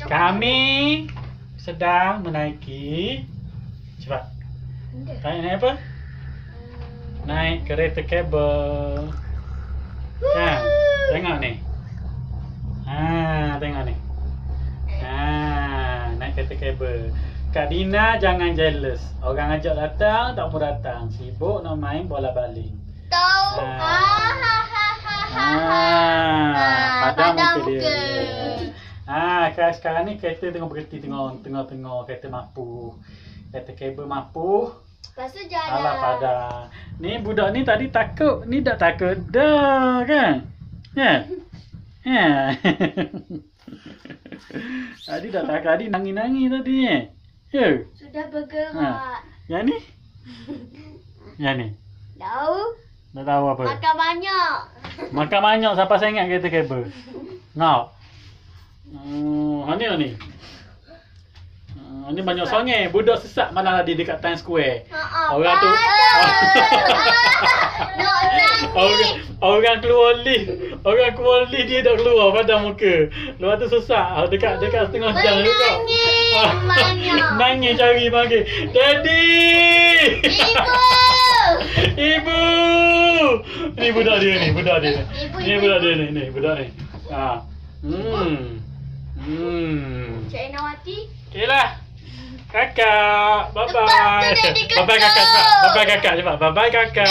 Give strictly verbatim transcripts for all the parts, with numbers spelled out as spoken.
Kami sedang menaiki. Cepat. Kami naik apa? Naik kereta kabel. Kan? Tengok ni. Ha, tengok ni. Ha, naik kereta kabel. Kak Dina jangan jealous. Orang ajak datang, tak mau datang. Sibuk nak main bola baling. Tahu. Ha. Ha. Ha, padam muka muka. dia. Ha, sekarang ni kereta tengah berhenti tengah tengah-tengah kereta mampu. Kereta kabel mampu. Lepas tu jalan. Alah padam. Ni budak ni tadi takut, ni dah takut dah kan? Ya. Ya. Tadi dah takut, tadi nangis-nangis tadi eh. Ya. Sudah bergerak. Ha. Yang ni? Yang ni? Tahu. Tak tahu apa. Makan banyak. Makan banyak siapa saya ingat kereta kabel. Ngau. Hmm, ni ni. Hmm, ni banyak songai. Budak sesak mana ada dekat Times Square. Ha. Orang tu. Nak nangis. Orang orang keluar lift. Orang keluar lift dia dah keluar padam muka. Lepas tu sesak dekat dekat setengah jam juga. Menangis banyak. Nangis cari panggil. Daddy! Ibu. Ibu! Ni budak dia ni, budak dia ni. Ibu, Ni ibu, budak ibu. dia ni, ni budak ni. Ha. Hmm. Hmm. Cik Nawati. Okeylah. Kakak, bye bye. Lepas tu Daddy Bye bye kakak cepat. Bye bye kakak cepat. Bye bye kakak.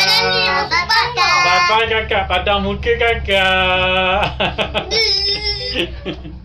Bye-bye. Bye bye kakak. Padam muka kakak.